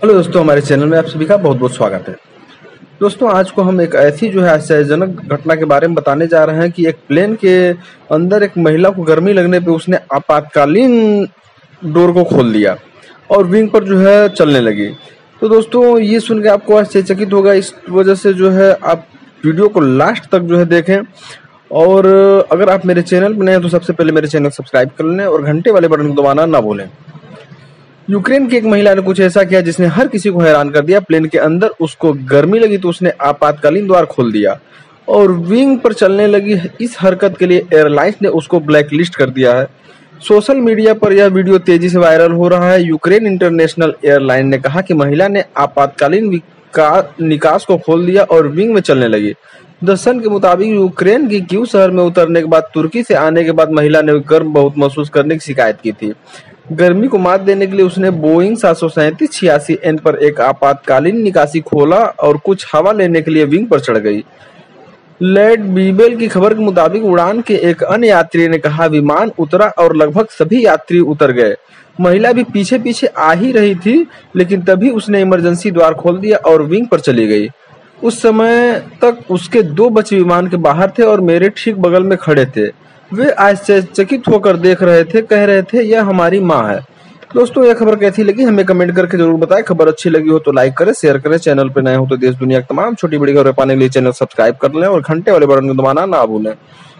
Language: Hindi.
हेलो दोस्तों, हमारे चैनल में आप सभी का बहुत बहुत स्वागत है। दोस्तों, आज को हम एक ऐसी आश्चर्यजनक घटना के बारे में बताने जा रहे हैं कि एक प्लेन के अंदर एक महिला को गर्मी लगने पे उसने आपातकालीन डोर को खोल दिया और विंग पर चलने लगी। तो दोस्तों, ये सुन के आपको आश्चर्यचकित होगा। इस वजह से आप वीडियो को लास्ट तक देखें। और अगर आप मेरे चैनल पर नए हैं तो सबसे पहले मेरे चैनल सब्सक्राइब कर लें और घंटे वाले बटन को दबाना ना भूलें। यूक्रेन की एक महिला ने कुछ ऐसा किया जिसने हर किसी को हैरान कर दिया। प्लेन के अंदर उसको गर्मी लगी तो उसने आपातकालीन द्वार खोल दिया और विंग पर चलने लगी। इस हरकत के लिए एयरलाइंस ने उसको ब्लैकलिस्ट कर दिया है। सोशल मीडिया पर यह वीडियो तेजी से वायरल हो रहा है। यूक्रेन इंटरनेशनल एयरलाइन ने कहा कि महिला ने आपातकालीन निकास को खोल दिया और विंग में चलने लगी। द सन के मुताबिक यूक्रेन की कीव शहर में उतरने के बाद तुर्की से आने के बाद महिला ने गर्म बहुत महसूस करने की शिकायत की थी। गर्मी को मात देने के लिए उसने बोइंग 737-86N पर एक आपातकालीन निकासी खोला और कुछ हवा लेने के लिए विंग पर चढ़ गई। लेड बीबेल की खबर के मुताबिक उड़ान के एक अन्य यात्री ने कहा, विमान उतरा और लगभग सभी यात्री उतर गए। महिला भी पीछे पीछे आ ही रही थी, लेकिन तभी उसने इमरजेंसी द्वार खोल दिया और विंग पर चली गई। उस समय तक उसके 2 बच्चे विमान के बाहर थे और मेरे ठीक बगल में खड़े थे। वे आश्चर्यचकित होकर देख रहे थे, कह रहे थे, यह हमारी माँ है। दोस्तों, यह खबर कैसी लगी हमें कमेंट करके जरूर बताएं। खबर अच्छी लगी हो तो लाइक करें, शेयर करें। चैनल पर नए हो तो देश दुनिया की तमाम छोटी बड़ी खबरें पाने के लिए चैनल सब्सक्राइब कर लें और घंटे वाले बटन को दबाना ना भूलें।